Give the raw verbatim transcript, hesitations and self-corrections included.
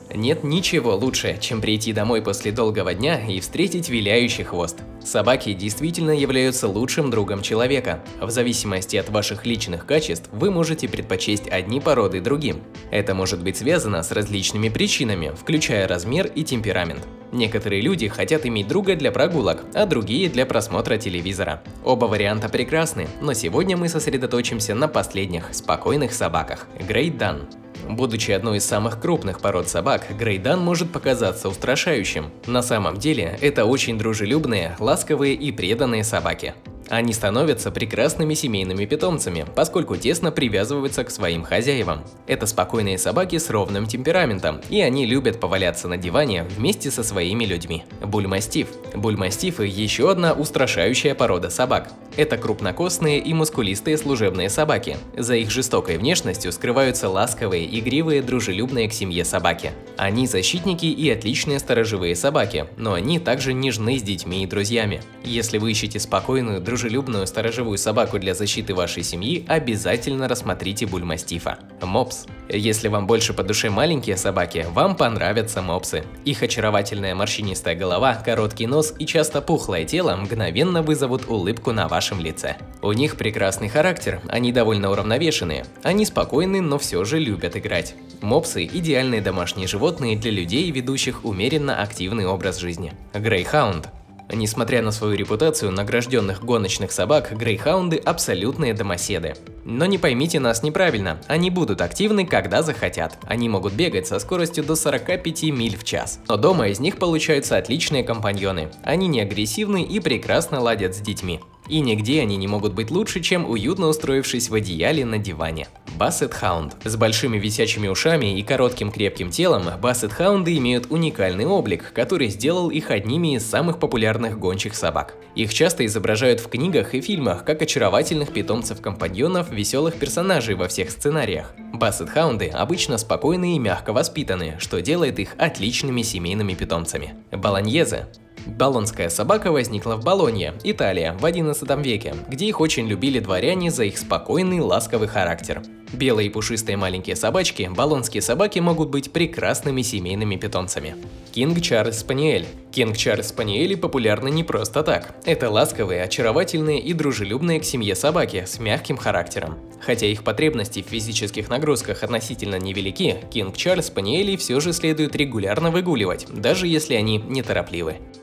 Нет ничего лучше, чем прийти домой после долгого дня и встретить виляющий хвост. Собаки действительно являются лучшим другом человека. В зависимости от ваших личных качеств вы можете предпочесть одни породы другим. Это может быть связано с различными причинами, включая размер и темперамент. Некоторые люди хотят иметь друга для прогулок, а другие для просмотра телевизора. Оба варианта прекрасны, но сегодня мы сосредоточимся на последних, спокойных собаках – Great Dane. Будучи одной из самых крупных пород собак, Great Dane может показаться устрашающим. На самом деле, это очень дружелюбные, ласковые и преданные собаки. Они становятся прекрасными семейными питомцами, поскольку тесно привязываются к своим хозяевам. Это спокойные собаки с ровным темпераментом, и они любят поваляться на диване вместе со своими людьми. Бульмастиф. Бульмастифы – еще одна устрашающая порода собак. Это крупнокосные и мускулистые служебные собаки. За их жестокой внешностью скрываются ласковые, игривые, дружелюбные к семье собаки. Они защитники и отличные сторожевые собаки, но они также нежны с детьми и друзьями. Если вы ищете спокойную, дружелюбную сторожевую собаку для защиты вашей семьи, обязательно рассмотрите бульмастифа. Мопс. Если вам больше по душе маленькие собаки, вам понравятся мопсы. Их очаровательная морщинистая голова, короткий нос и часто пухлое тело мгновенно вызовут улыбку на вашем лице. У них прекрасный характер, они довольно уравновешенные. Они спокойны, но все же любят играть. Мопсы – идеальные домашние животные для людей, ведущих умеренно активный образ жизни. Грейхаунд. Несмотря на свою репутацию награжденных гоночных собак, грейхаунды – абсолютные домоседы. Но не поймите нас неправильно, они будут активны, когда захотят. Они могут бегать со скоростью до сорока пяти миль в час. Но дома из них получаются отличные компаньоны. Они не агрессивны и прекрасно ладят с детьми. И нигде они не могут быть лучше, чем уютно устроившись в одеяле на диване. Бассет-хаунд. С большими висячими ушами и коротким крепким телом, бассет-хаунды имеют уникальный облик, который сделал их одними из самых популярных гончих собак. Их часто изображают в книгах и фильмах как очаровательных питомцев-компаньонов, веселых персонажей во всех сценариях. Бассет-хаунды обычно спокойны и мягко воспитаны, что делает их отличными семейными питомцами. Болоньезе. Болонская собака возникла в Болонье, Италия, в одиннадцатом веке, где их очень любили дворяне за их спокойный, ласковый характер. Белые и пушистые маленькие собачки, болонские собаки могут быть прекрасными семейными питомцами. Кинг Чарльз Спаниель. Кинг Чарльз Спаниели популярны не просто так. Это ласковые, очаровательные и дружелюбные к семье собаки с мягким характером. Хотя их потребности в физических нагрузках относительно невелики, Кинг Чарльз Спаниели все же следует регулярно выгуливать, даже если они неторопливы.